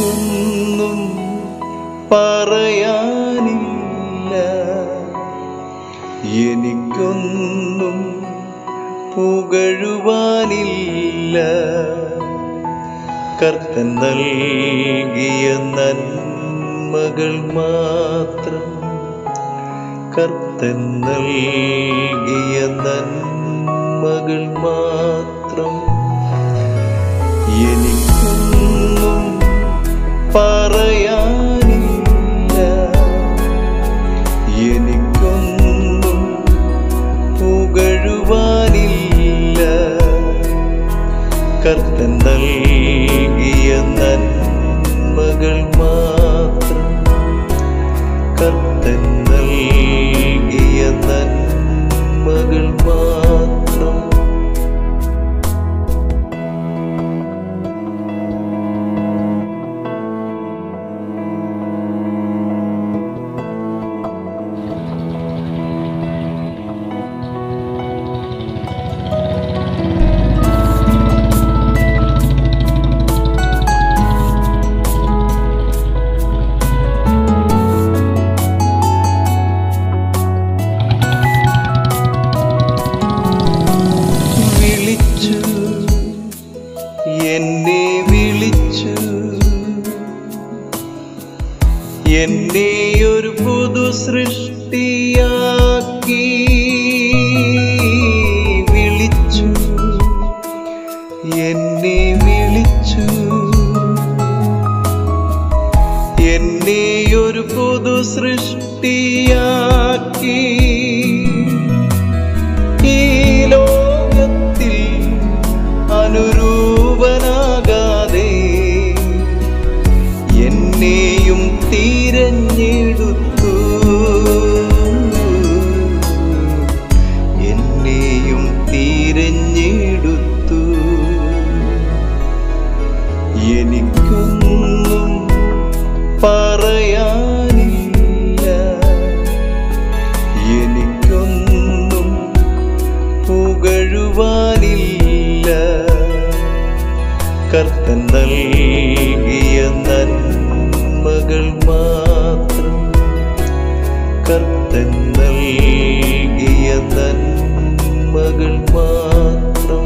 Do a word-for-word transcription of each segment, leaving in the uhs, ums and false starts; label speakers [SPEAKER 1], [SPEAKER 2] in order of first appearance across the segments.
[SPEAKER 1] എനിക്കൊന്നും പറയാനില്ല, എനിക്കൊന്നും പുകഴുവാനില്ല. കർത്തൻ നൽകിയ നന്മകൾ മാത്രം, കർത്തൻ നൽകിയ നന്മകൾ മാത്രം. എനിക്കൊന്നും പറയാനില്ല, എനിക്കൊന്നും പുകഴുവാനില്ല. കർത്തൻ നൽകിയ നന്മകൾ മാത്രം, കർത്തൻ നൽകിയ നന്മകൾ മാത്രം. എന്നെ വിളിച്ചു, എന്നെ ഒരു പുതു സൃഷ്ടിയാക്കി വിളിച്ചു, എന്നെ വിളിച്ചു, എന്നെ ഒരു പുതു സൃഷ്ടിയാക്കി. ഈ ലോകത്തിൽ അനുരൂപനാകാതെ എന്നെയും തിരഞ്ഞെടുത്തു, എന്നെയും തിരഞ്ഞെടുത്തു. എനിക്കൊന്നും പറയാനില്ല, എനിക്കൊന്നും പുകഴുവാനില്ല. കർത്തൻ നൽകിയ നന്മകൾ മാത്രം, കർത്തൻ നൽകിയ നന്മകൾ മാത്രം.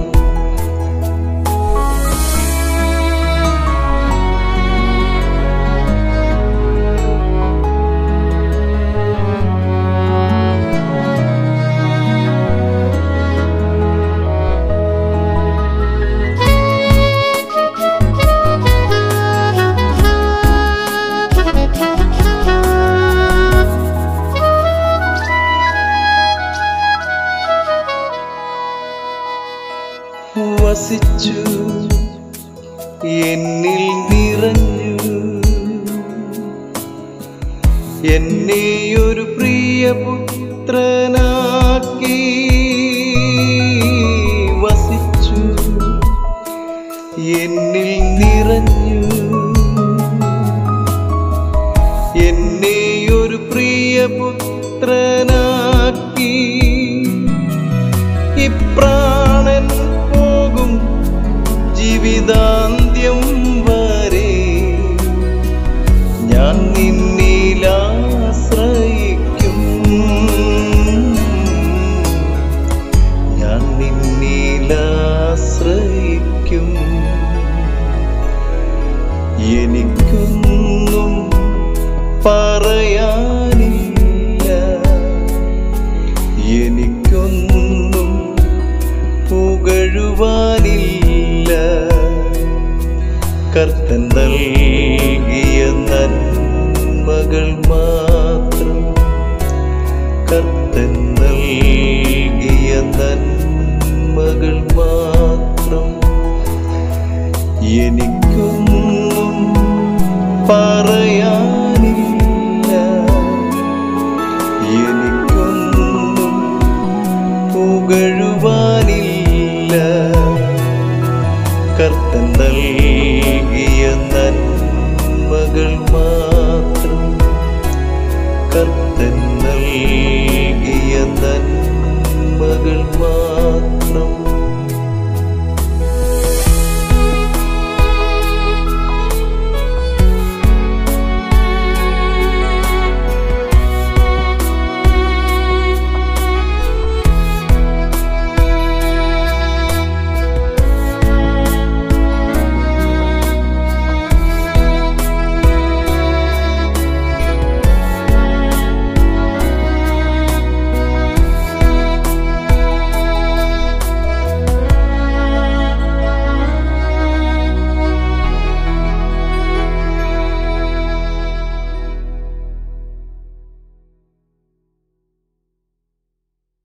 [SPEAKER 1] വസിച്ചു എന്നിൽ നിറഞ്ഞു, എന്നെ ഒരു പ്രിയപുത്രനാക്കി. വസിച്ചു എന്നിൽ നിറഞ്ഞു, എന്നെ ഒരു പ്രിയപുത്രനാക്കി. ഇപ്രാണൻ പോകും ജീവിതാന്ത്യം വരെ ഞാൻ നിന്നിലാശ്രയിക്കും, ഞാൻ നിന്നിലാശ്രയിക്കും. എനിക്കൊന്നും പറയാനില്ല, എനിക്കൊന്നും പുകഴുവാനില്ല. കർത്തൻ നൽകിയ നന്മകൾ മാത്രം, കർത്തൻ നൽകിയ നന്മകൾ മാത്രം. എനിക്കൊന്നും പറയാനില്ല, എനിക്കൊന്നും പുകഴുവാനില്ല. കർത്തൻ നൽകിയ നന്മകൾ മാത്രം, കർത്തൻ നൽകിയ നന്മകൾ മാത്രം.